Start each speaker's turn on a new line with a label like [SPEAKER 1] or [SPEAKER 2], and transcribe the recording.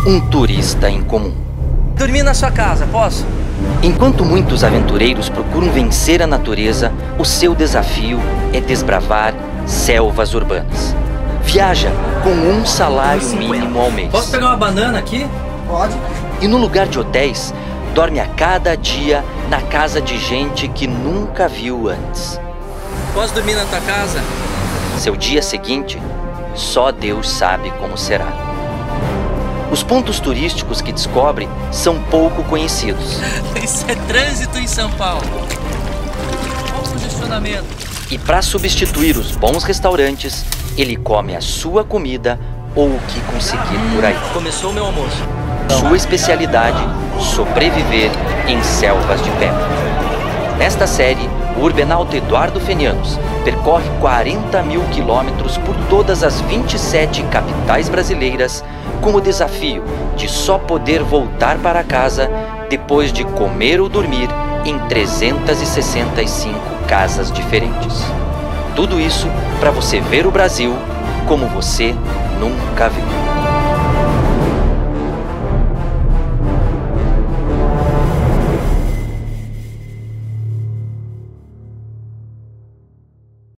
[SPEAKER 1] um turista incomum.
[SPEAKER 2] Dormir na sua casa, posso?
[SPEAKER 1] Enquanto muitos aventureiros procuram vencer a natureza, o seu desafio é desbravar selvas urbanas. Viaja com um salário mínimo ao mês.
[SPEAKER 2] Posso pegar uma banana aqui?
[SPEAKER 3] Pode.
[SPEAKER 1] E no lugar de hotéis, dorme a cada dia na casa de gente que nunca viu antes.
[SPEAKER 2] Posso dormir na tua casa?
[SPEAKER 1] Seu dia seguinte, só Deus sabe como será. Os pontos turísticos que descobre são pouco conhecidos.
[SPEAKER 2] Isso é trânsito em São Paulo. Olha o congestionamento.
[SPEAKER 1] E para substituir os bons restaurantes, ele come a sua comida ou o que conseguir por aí.
[SPEAKER 2] Começou o meu almoço.
[SPEAKER 1] Sua especialidade, sobreviver em selvas de pedra. Nesta série, o urbenauta Eduardo Fenianos percorre 40 mil quilômetros por todas as 27 capitais brasileiras com o desafio de só poder voltar para casa depois de comer ou dormir em 365 casas diferentes. Tudo isso para você ver o Brasil como você nunca viu.